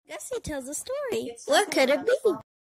Gussie tells a story. What could it be?